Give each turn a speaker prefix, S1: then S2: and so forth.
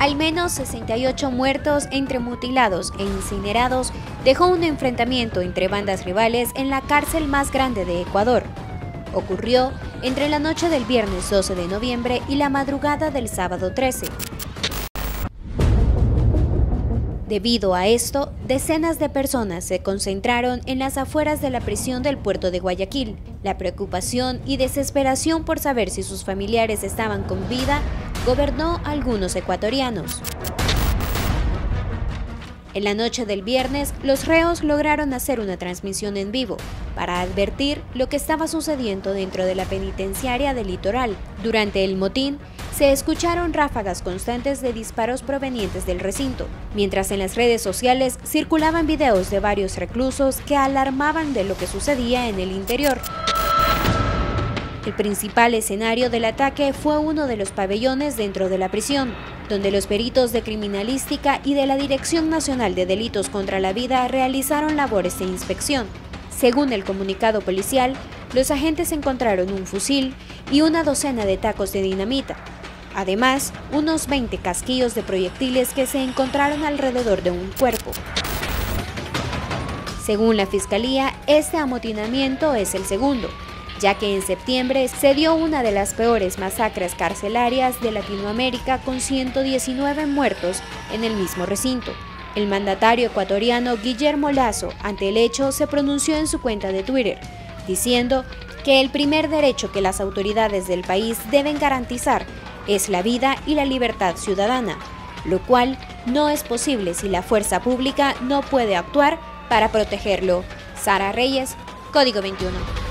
S1: Al menos 68 muertos entre mutilados e incinerados dejó un enfrentamiento entre bandas rivales en la cárcel más grande de Ecuador. Ocurrió entre la noche del viernes 12 de noviembre y la madrugada del sábado 13. Debido a esto, decenas de personas se concentraron en las afueras de la prisión del puerto de Guayaquil. La preocupación y desesperación por saber si sus familiares estaban con vida gobernó a algunos ecuatorianos. En la noche del viernes, los reos lograron hacer una transmisión en vivo para advertir lo que estaba sucediendo dentro de la penitenciaria del Litoral. Durante el motín, se escucharon ráfagas constantes de disparos provenientes del recinto, mientras en las redes sociales circulaban videos de varios reclusos que alarmaban de lo que sucedía en el interior. El principal escenario del ataque fue uno de los pabellones dentro de la prisión, donde los peritos de criminalística y de la Dirección Nacional de Delitos contra la Vida realizaron labores de inspección. Según el comunicado policial, los agentes encontraron un fusil y una docena de tacos de dinamita. Además, unos 20 casquillos de proyectiles que se encontraron alrededor de un cuerpo. Según la Fiscalía, este amotinamiento es el segundo, ya que en septiembre se dio una de las peores masacres carcelarias de Latinoamérica con 119 muertos en el mismo recinto. El mandatario ecuatoriano Guillermo Lasso, ante el hecho, se pronunció en su cuenta de Twitter, diciendo que el primer derecho que las autoridades del país deben garantizar es la vida y la libertad ciudadana, lo cual no es posible si la fuerza pública no puede actuar para protegerlo. Sara Reyes, Código 21.